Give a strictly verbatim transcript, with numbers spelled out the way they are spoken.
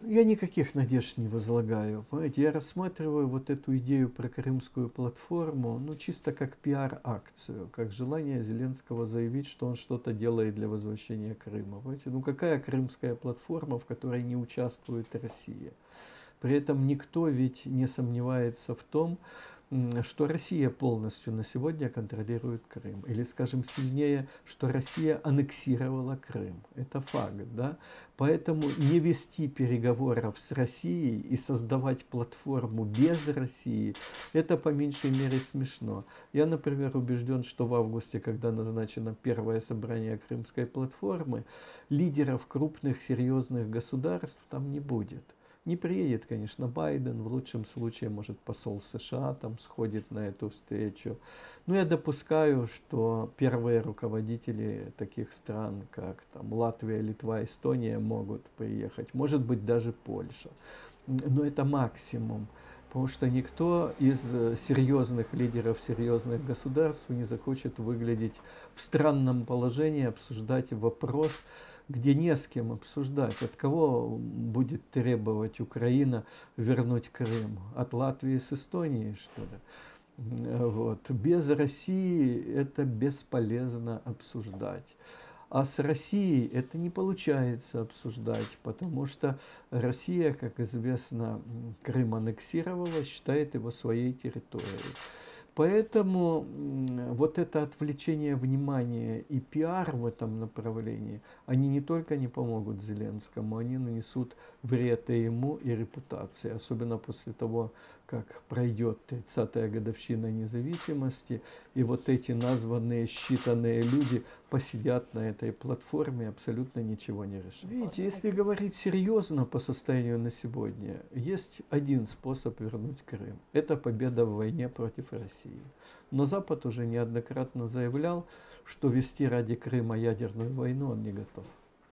Я никаких надежд не возлагаю. Понимаете, я рассматриваю вот эту идею про Крымскую платформу, ну, чисто как пиар-акцию, как желание Зеленского заявить, что он что-то делает для возвращения Крыма. Понимаете, ну, какая Крымская платформа, в которой не участвует Россия? При этом никто ведь не сомневается в том, что Россия полностью на сегодня контролирует Крым. Или, скажем, сильнее, что Россия аннексировала Крым. Это факт, да? Поэтому не вести переговоров с Россией и создавать платформу без России, это по меньшей мере смешно. Я, например, убежден, что в августе, когда назначено первое собрание Крымской платформы, лидеров крупных серьезных государств там не будет. Не приедет, конечно, Байден, в лучшем случае, может, посол США там сходит на эту встречу. Но я допускаю, что первые руководители таких стран, как там Латвия, Литва, Эстония, могут приехать. Может быть, даже Польша. Но это максимум. Потому что никто из серьезных лидеров серьезных государств не захочет выглядеть в странном положении, обсуждать вопрос, где не с кем обсуждать. От кого будет требовать Украина вернуть Крым? От Латвии с Эстонией, что ли? Вот. Без России это бесполезно обсуждать. А с Россией это не получается обсуждать, потому что Россия, как известно, Крым аннексировала, считает его своей территорией. Поэтому вот это отвлечение внимания и пиар в этом направлении, они не только не помогут Зеленскому, они нанесут вред и ему, и репутации. Особенно после того, как пройдет тридцатая годовщина независимости, и вот эти названные, считанные люди посидят на этой платформе, абсолютно ничего не решат. Видите, если говорить серьезно по состоянию на сегодня, есть один способ вернуть Крым. Это победа в войне против России. Но Запад уже неоднократно заявлял, что вести ради Крыма ядерную войну он не готов.